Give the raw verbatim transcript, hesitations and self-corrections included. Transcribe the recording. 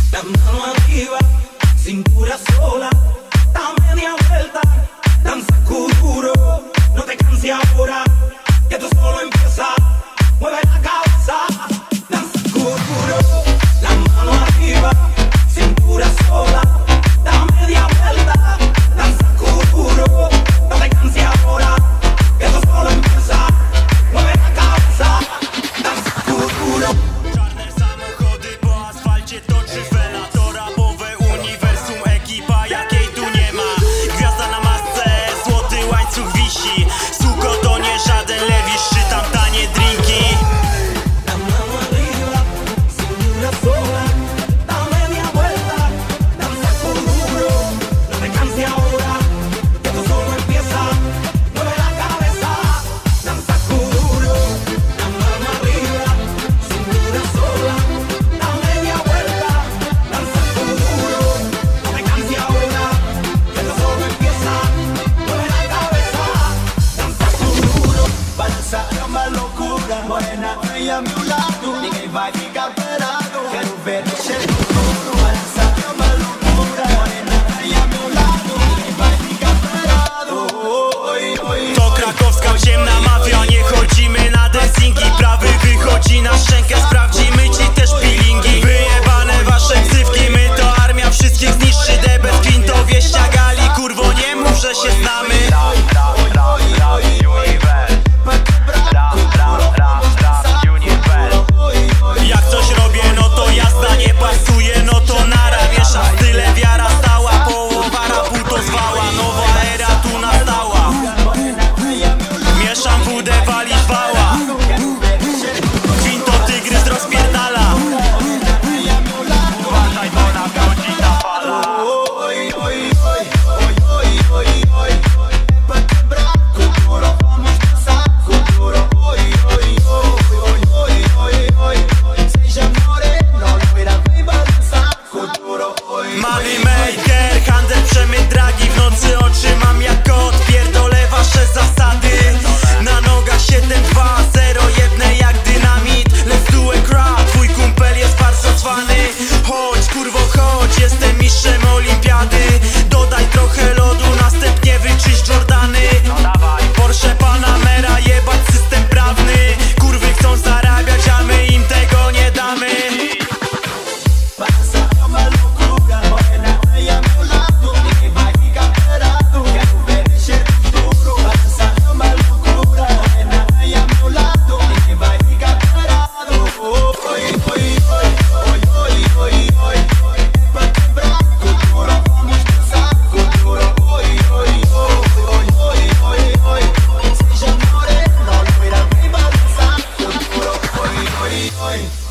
La mano arriba, cintura sola, da media vuelta, danza duro, no te canses ahora, que esto solo empieza, mueve la cabeza, danza duro, la mano arriba, cintura sola, da media vuelta, danza duro, no te canses ahora, que esto solo empieza, mueve la cabeza, danza duro. Czarne samochody po asfalcie toczy fela. To rapowe uniwersum, ekipa jakiej tu nie ma. Gwiazda na masce, złoty łańcuch wisi. Suko to nie żaden lewisz, czytam tanie drinki. La mano arriba, cintura sola, da media vuelta, danza duro, no te canses ahora, que esto solo empieza, mueve la cabeza, danza duro, la mano arriba, cintura sola, da media vuelta, danza duro, no te canses ahora, que esto solo empieza, mueve la cabeza, danza duro. Balança é uma loucura, morena, vem a meu lado, ninguém vai ficar parado. Quero ver mexer no futuro. Balança é uma loucura, morena, vem a meu lado, ninguém vai ficar parado. Oi, oi, To krakowska ciemna mafia, nie chodzimy na dessingi. Prawy wychodzi na szczękę, sprawdzimy ci też peelingi. Wyjebane wasze ksywki, my to armia, wszystkich zniszczy. D bez kwintowie ściagali, kurwo nie mów, że się znamy. Jak coś robię, no to jazda, nie pasuje, no to nara. Wiesza style, wiara stała, połowa rapu to zwała. Nowa era tu nastała. Mieszam wódę, walisz wała. Kwinto tygrys rozpierdala. Uważaj, bo nadchodzi ta fala. oi, oi, oi, oi, oi, oi. Pra quebrar cultura, vamos dançar cultura. Oi, oi, oi, oi, oi, oi. Seja moreno, loira, vem balançar cultura. Oi, Money maker, handel, przemyt dragi. W nocy oczy mam jak kot, pierdolę wasze zasady. Na nogach siedem dwa zero, jedne jak dynamit. Let's do a crowd, twój kumpel jest bardzo cwany. Chodź kurwo chodź, jestem mistrzem olimpiady. Dodaj trochę lodu, następnie wyczyść Jordany. Porsche Panamera, jebać system prawny. Kurwy chcą zarabiać, a my im tego nie damy. balança é uma loucura, morena, vem a meu lado, ninguém vai ficar parado. Quero ver mexer no futuro. Balança é uma loucura, morena, vem a meu lado, ninguém vai ficar parado. Oi, oi, oi, oi, oi, oi, oi. Pra quebrar cultura, vamos dançar cultura. Oi, oi, oi, oi, oi, oi, oi. Seja moreno, loira, vem balançar cultura. Oi, oi, oi.